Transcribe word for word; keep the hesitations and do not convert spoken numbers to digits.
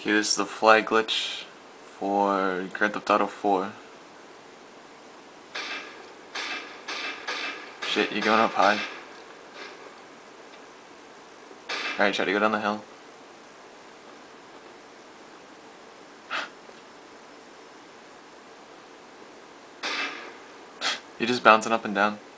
Okay, this is the flag glitch for Grand Theft Auto four. Shit, you going up high? Alright, try to go down the hill. You're just bouncing up and down.